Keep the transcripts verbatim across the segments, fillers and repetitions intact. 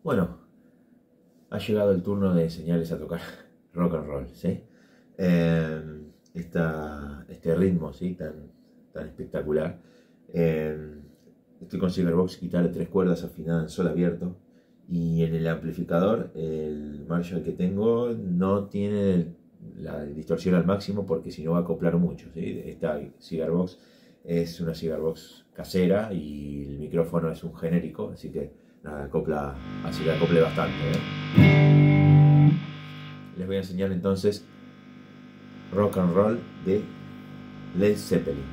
Bueno, ha llegado el turno de enseñarles a tocar rock and roll, ¿sí? Eh, esta, este ritmo, ¿sí? tan, tan espectacular. Eh, estoy con Cigarbox, guitarra de tres cuerdas afinada en sol abierto. Y en el amplificador, el Marshall que tengo no tiene la distorsión al máximo porque si no va a acoplar mucho, ¿sí? Esta Cigarbox es una Cigarbox casera y el micrófono es un genérico, así que nada, acopla, así que acople bastante, ¿eh? Les voy a enseñar entonces Rock and Roll de Led Zeppelin.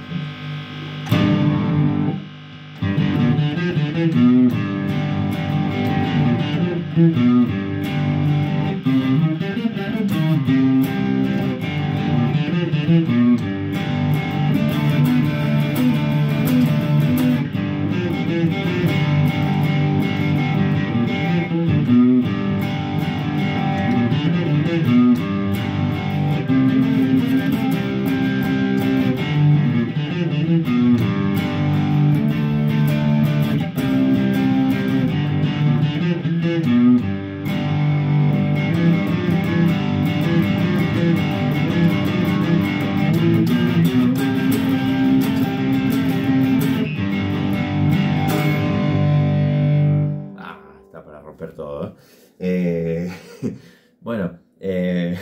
Romper todo, ¿eh? Eh, bueno, eh,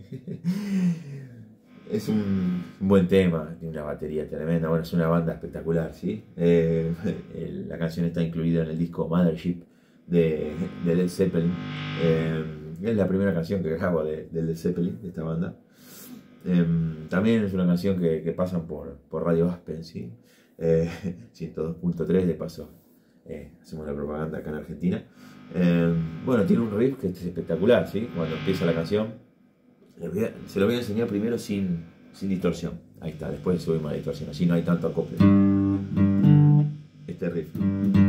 es un buen tema, tiene una batería tremenda, bueno, es una banda espectacular, ¿sí? Eh, la canción está incluida en el disco Mothership de, de Led Zeppelin. Eh, es la primera canción que grabo de, de Led Zeppelin, de esta banda. Eh, también es una canción que, que pasan por, por Radio Aspen, ¿sí? Eh, ciento dos punto tres, de paso. Eh, hacemos la propaganda acá en Argentina. Eh, bueno, tiene un riff que es espectacular, ¿sí? Cuando empieza la canción, voy a, se lo voy a enseñar primero sin, sin distorsión. Ahí está, después subimos la distorsión, así no hay tanto acople. Este riff.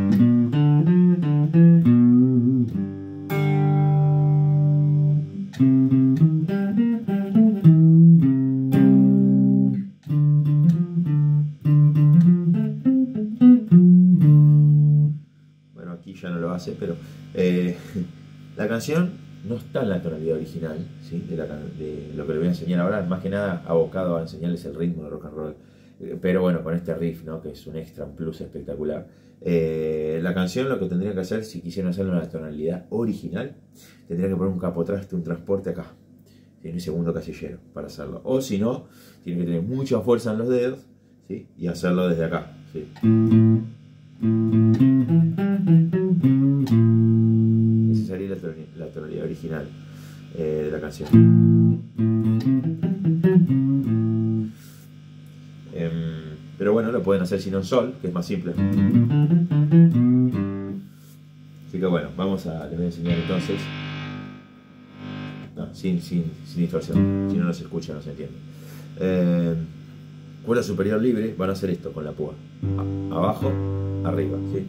Ya no lo hace, pero eh, la canción no está en la tonalidad original, ¿sí? de, la, de lo que les voy a enseñar ahora, más que nada abocado a enseñarles el ritmo de rock and roll, eh, pero bueno, con este riff, ¿no? que es un extra, un plus espectacular. Eh, la canción, lo que tendrían que hacer si quisieran hacerlo en la tonalidad original, tendrían que poner un capotraste, un transporte acá, ¿sí? en el segundo casillero para hacerlo, o si no, tienen que tener mucha fuerza en los dedos, ¿sí? y hacerlo desde acá, ¿sí? Esa sería la, ton la tonalidad original eh, de la canción. Eh, pero bueno, lo pueden hacer si no en sol, que es más simple. Así que bueno, vamos a, les voy a enseñar entonces. No, sin, sin, sin distorsión, si no, no se escucha, no se entiende. Eh, cuerda superior libre, van a hacer esto con la púa. A, abajo, arriba, ¿sí?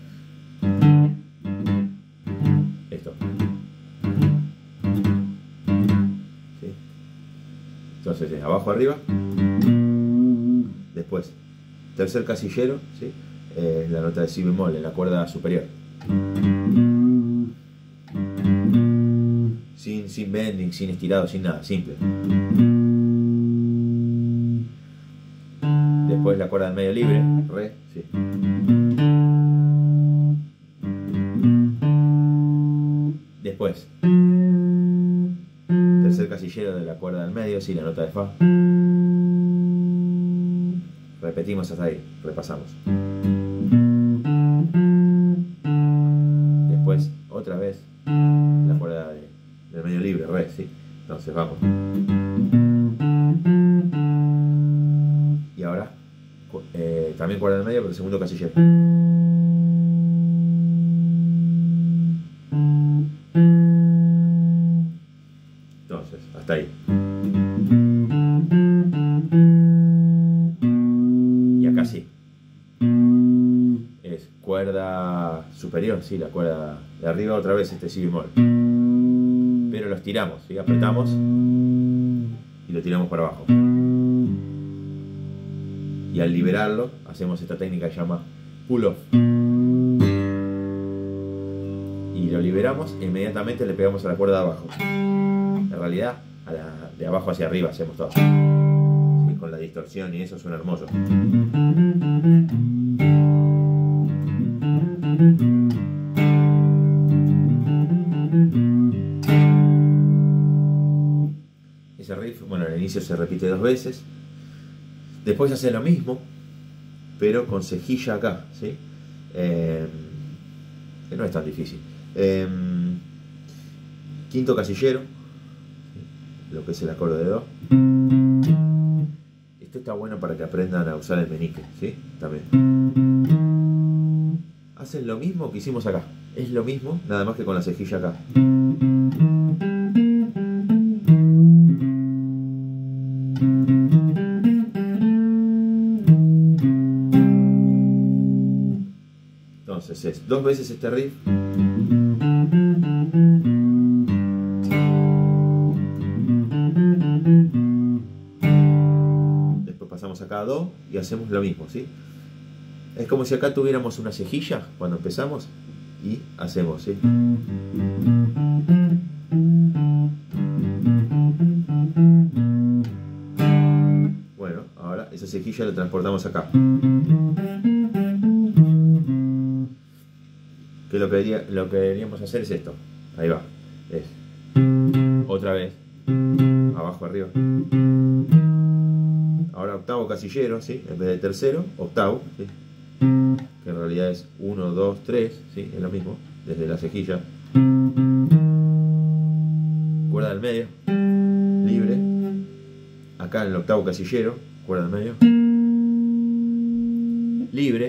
Esto. ¿Sí? Entonces es abajo, arriba. Después, tercer casillero, ¿sí? eh, la nota de si bemol en la cuerda superior. Sin, sin bending, sin estirado, sin nada, simple. Después la cuerda del medio libre, re, sí. Después, tercer casillero de la cuerda del medio, sí, la nota de fa. Repetimos hasta ahí, repasamos. Después, otra vez, la cuerda de, del medio libre, re, sí. Entonces vamos. Y ahora, eh, también cuerda del medio, pero el segundo casillero. Entonces, hasta ahí. Y acá sí. Es cuerda superior, sí, la cuerda de arriba otra vez este si bemol. Pero lo estiramos, ¿sí? Apretamos y lo tiramos para abajo. Y al liberarlo, hacemos esta técnica que se llama pull-off. Y liberamos e inmediatamente le pegamos a la cuerda de abajo. En realidad, a la, de abajo hacia arriba hacemos todo. ¿Sí? Con la distorsión y eso suena hermoso. Ese riff, bueno, al inicio se repite dos veces. Después hace lo mismo, pero con cejilla acá, ¿sí? Eh, que no es tan difícil. Eh, quinto casillero, ¿sí? Lo que es el acorde de do. Esto está bueno para que aprendan a usar el meñique, ¿sí? También. Hacen lo mismo que hicimos acá. Es lo mismo, nada más que con la cejilla acá. Entonces es dos veces este riff. Después pasamos acá a do y hacemos lo mismo, ¿sí? Es como si acá tuviéramos una cejilla cuando empezamos y hacemos, ¿sí? Bueno, ahora esa cejilla la transportamos acá. Que lo que, debería, lo que deberíamos hacer es esto. Ahí va. Es otra vez. Abajo, arriba. Ahora octavo casillero, ¿sí? En vez de tercero, octavo, ¿sí? Que en realidad es uno, dos, tres, ¿sí? Es lo mismo. Desde la cejilla. Cuerda del medio. Libre. Acá en el octavo casillero. Cuerda del medio. Libre.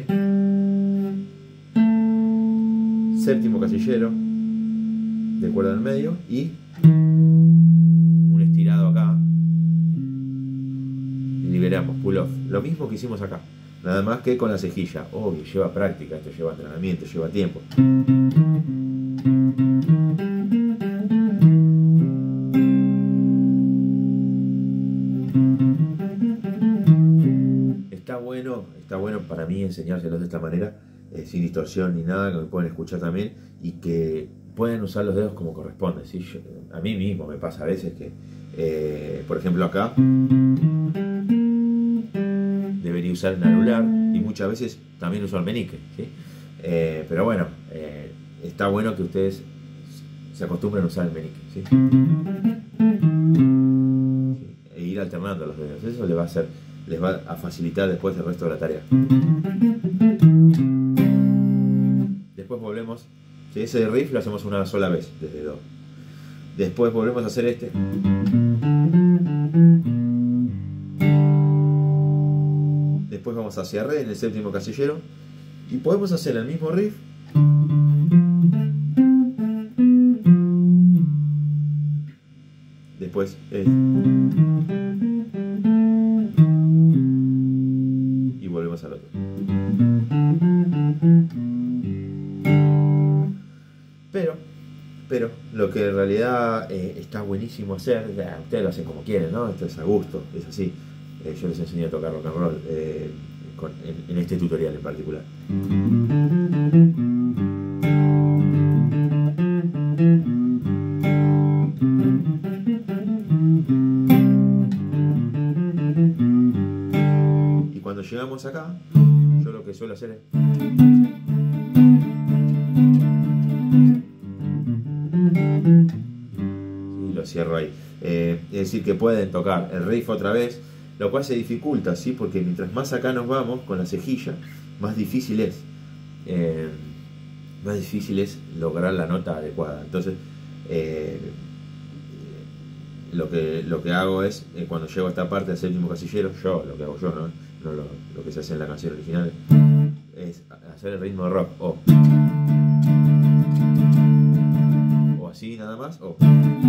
Séptimo casillero de cuerda en medio y un estirado acá y liberamos, pull off, lo mismo que hicimos acá, nada más que con la cejilla. Obvio, lleva práctica, esto lleva entrenamiento, lleva tiempo. Está bueno, está bueno para mí enseñárselos de esta manera. Eh, sin distorsión ni nada, que me pueden escuchar también y que pueden usar los dedos como corresponde, ¿sí? Yo, a mí mismo me pasa a veces que, eh, por ejemplo acá, debería usar el anular y muchas veces también uso el meñique, ¿sí? Eh, pero bueno, eh, está bueno que ustedes se acostumbren a usar el meñique, ¿sí? ¿Sí? E ir alternando los dedos, eso les va a hacer, les va a facilitar después el resto de la tarea. Después volvemos, ¿sí? Ese riff lo hacemos una sola vez desde do. Después volvemos a hacer este. Después vamos hacia re en el séptimo casillero y podemos hacer el mismo riff después este. Y volvemos al otro. Pero, pero lo que en realidad eh, está buenísimo hacer, ya, ustedes lo hacen como quieren, ¿no? Esto es a gusto, es así. Eh, yo les enseñé a tocar rock and roll eh, con, en, en este tutorial en particular. Y cuando llegamos acá, yo lo que suelo hacer es... y lo cierro ahí. Eh, es decir, que pueden tocar el riff otra vez, lo cual se dificulta, ¿sí? Porque mientras más acá nos vamos con la cejilla, más difícil es. Eh, más difícil es lograr la nota adecuada. Entonces, eh, lo, que, lo que hago es, eh, cuando llego a esta parte del séptimo casillero, yo, lo que hago yo, no, no lo, lo que se hace en la canción original, es hacer el ritmo de rock, o, o así nada más, o,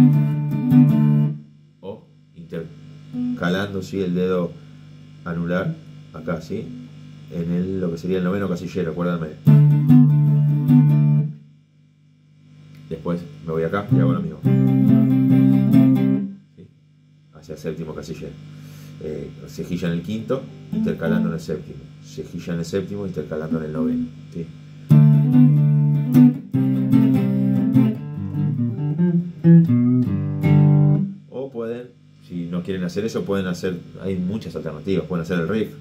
o intercalando, ¿sí? El dedo anular acá, ¿sí? En el, lo que sería el noveno casillero, acuérdame. Después me voy acá y hago lo mismo, ¿sí? Hacia el séptimo casillero. Eh, cejilla en el quinto, intercalando en el séptimo. Cejilla en el séptimo, intercalando en el noveno, ¿sí? hacer eso, pueden hacer, hay muchas alternativas, pueden hacer el riff.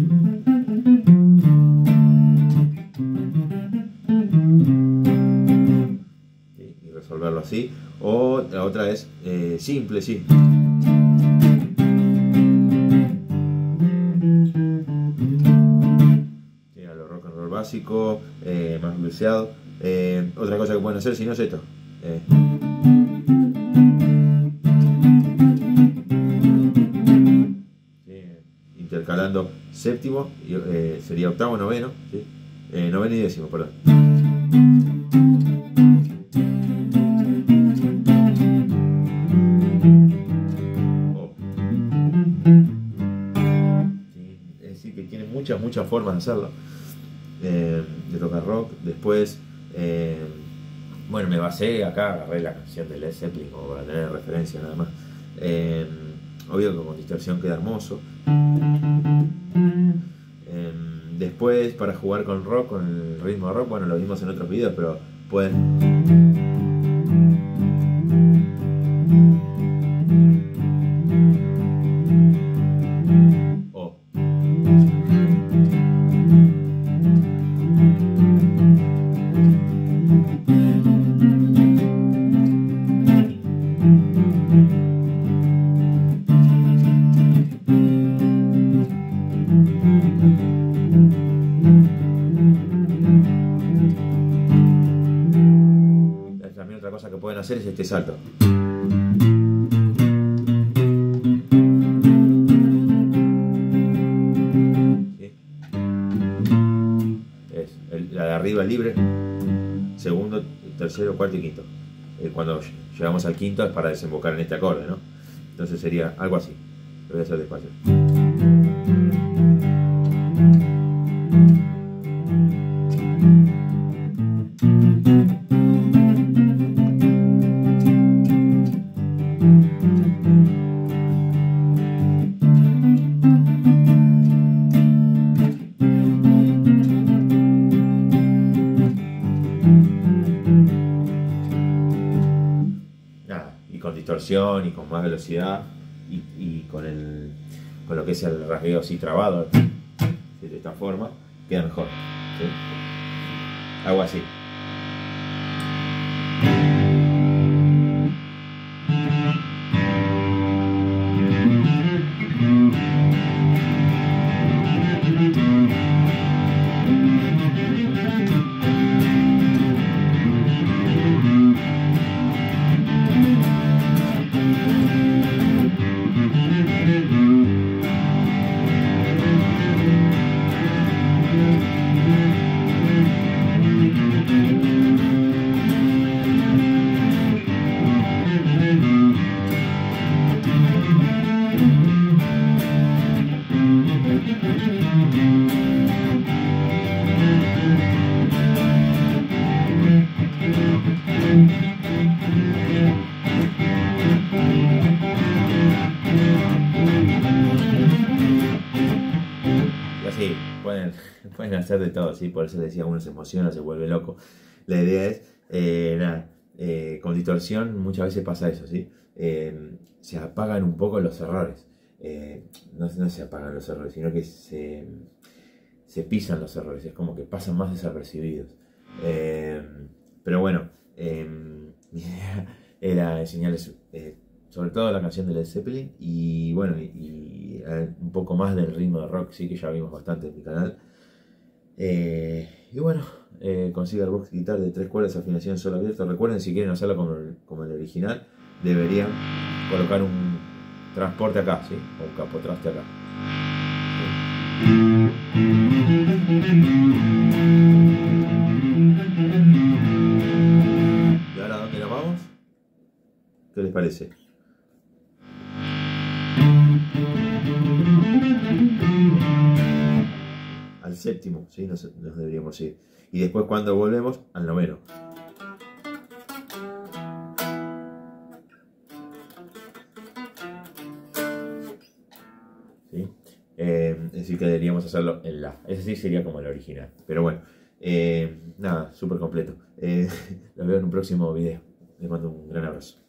¿Sí? Y resolverlo así. O la otra es eh, simple, sí. Sí, a lo rock and roll básico, eh, más bluseado. Eh, otra cosa que pueden hacer, si no, es esto. Eh. Intercalando séptimo, eh, sería octavo, noveno, ¿sí? eh, noveno y décimo, perdón. Oh. Sí, es decir, que tiene muchas, muchas formas de hacerlo, eh, de tocar rock. Después, eh, bueno, me basé acá, agarré la canción de Led Zeppelin como para tener referencia nada más. Eh, obvio que con distorsión queda hermoso. Eh, después, para jugar con rock, con el ritmo de rock, bueno, lo vimos en otros videos, pero pueden... Oh. También otra cosa que pueden hacer es este salto. ¿Sí? Es el, la de arriba libre, segundo, tercero, cuarto y quinto. Eh, cuando llegamos al quinto es para desembocar en este acorde, ¿no? Entonces sería algo así. Lo voy a hacer despacio. Con distorsión y con más velocidad y, y con, el, con lo que es el rasgueo así trabado, ¿sí? De esta forma queda mejor, ¿sí? Algo así. Sí, pueden, pueden hacer de todo, ¿sí? Por eso decía, uno se emociona, se vuelve loco. La idea es, eh, nada, eh, con distorsión muchas veces pasa eso, ¿sí? Eh, se apagan un poco los errores. Eh, no, no se apagan los errores, sino que se, se pisan los errores, es como que pasan más desapercibidos. Eh, pero bueno, eh, mi idea era enseñarles... Eh, sobre todo la canción de Led Zeppelin y bueno, y, y un poco más del ritmo de rock, sí, que ya vimos bastante en mi canal. Eh, y bueno, eh, Consiga Box Guitar de tres cuerdas, afinación solo abierto. Recuerden, si quieren hacerlo como el, como el original, deberían colocar un transporte acá, ¿sí? O un capotraste acá. ¿Y ahora dónde nos vamos? ¿Qué les parece? Al séptimo, ¿sí? Nos, nos deberíamos ir. Y después, cuando volvemos, al noveno. ¿Sí? Eh, es decir, que deberíamos hacerlo en la. Ese sí sería como el original. Pero bueno, eh, nada, súper completo. Eh, los veo en un próximo video. Les mando un gran abrazo.